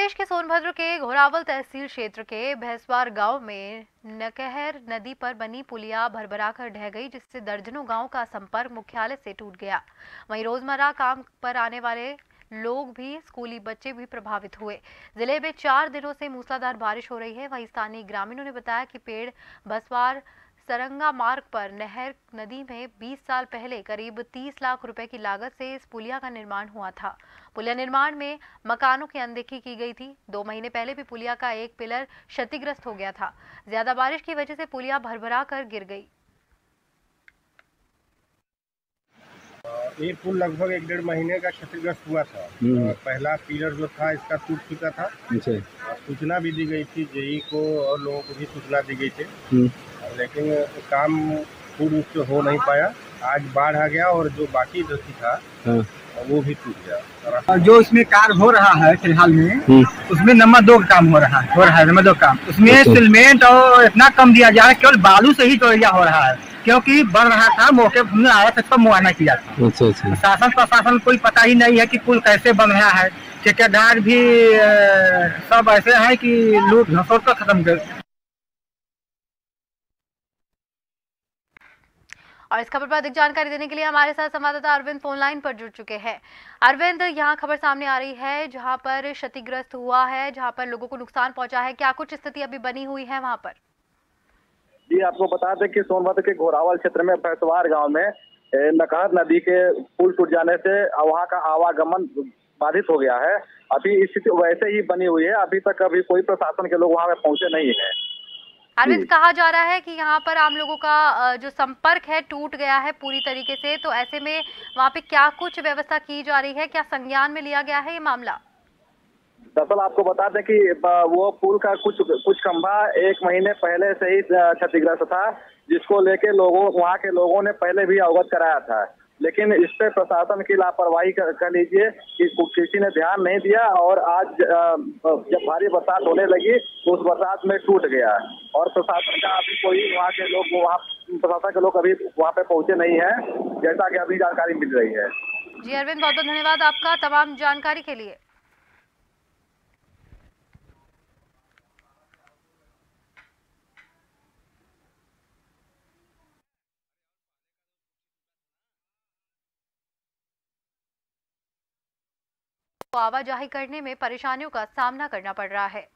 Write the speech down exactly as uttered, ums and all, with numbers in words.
प्रदेश के सोनभद्र के घोरावल तहसील क्षेत्र के भैंसवार गांव में नकहर नदी पर बनी पुलिया भरभराकर ढह गई, जिससे दर्जनों गांव का संपर्क मुख्यालय से टूट गया। वहीं रोजमर्रा काम पर आने वाले लोग भी, स्कूली बच्चे भी प्रभावित हुए। जिले में चार दिनों से मूसलाधार बारिश हो रही है। वहीं स्थानीय ग्रामीणों ने बताया कि पेड़ भैंसवार सरंगा मार्ग पर नहर नदी में बीस साल पहले करीब तीस लाख रुपए की लागत से इस पुलिया का निर्माण हुआ था। पुलिया निर्माण में मकानों की अनदेखी की गई थी। दो महीने पहले भी पुलिया का एक पिलर क्षतिग्रस्त हो गया था। ज्यादा बारिश की वजह से पुलिया भरभरा कर गिर गई। ये पुल लगभग एक डेढ़ महीने का क्षतिग्रस्त हुआ था। पहला पिलर जो था इसका टूट चुका था। सूचना भी दी गई थी, जेई को और लोगों को भी सूचना दी गई थी, लेकिन काम पूर्ण रूप से हो नहीं पाया। आज बाढ़ आ गया और जो बाकी धरती था वो भी टूट गया। जो इसमें कार्य हो रहा है फिलहाल में, उसमें नंबर दो का काम हो रहा है हो रहा है नंबर दो काम उसमें सीमेंट और इतना कम दिया जा रहा है, केवल बालू से ही तोड़िया हो रहा है, क्योंकि बन रहा था। मौके हमने आया था, सब मुआयना किया था। अच्छा अच्छा। शासन प्रशासन कोई पता ही नहीं है कि पुल कैसे बन रहा है। ठेकेदार भी सब ऐसे है कि लूट घसोट कर खत्म कर। और इस खबर पर अधिक जानकारी देने के लिए हमारे साथ संवाददाता अरविंद फोन लाइन पर जुड़ चुके हैं। अरविंद, यहाँ खबर सामने आ रही है जहाँ पर क्षतिग्रस्त हुआ है, जहाँ पर लोगों को नुकसान पहुंचा है, क्या कुछ स्थिति अभी बनी हुई है वहाँ पर? जी, आपको बता दें कि सोनभद्र के घोरावल क्षेत्र में भैंसवार गांव में नकहर नदी के पुल टूट जाने से वहां का आवागमन बाधित हो गया है। अभी स्थिति वैसे ही बनी हुई है। अभी तक अभी कोई प्रशासन के लोग वहां पे पहुंचे नहीं है। अरविंद, कहा जा रहा है कि यहाँ पर आम लोगों का जो संपर्क है टूट गया है पूरी तरीके से, तो ऐसे में वहाँ पे क्या कुछ व्यवस्था की जा रही है, क्या संज्ञान में लिया गया है ये मामला? दरअसल आपको बता दें कि वो पुल का कुछ कुछ खंभा एक महीने पहले से ही क्षतिग्रस्त था, जिसको लेके लोगों वहाँ के लोगों ने पहले भी अवगत कराया था, लेकिन इस पे प्रशासन की लापरवाही कर लीजिए कि किसी ने ध्यान नहीं दिया और आज जब भारी बरसात होने लगी तो उस बरसात में टूट गया। और प्रशासन का अभी कोई वहाँ के लोग वहाँ प्रशासन के लोग अभी वहाँ पे पहुंचे नहीं है, जैसा कि अभी जानकारी मिल रही है। जी अरविंद, बहुत बहुत धन्यवाद आपका तमाम जानकारी के लिए। आवाजाही करने में परेशानियों का सामना करना पड़ रहा है।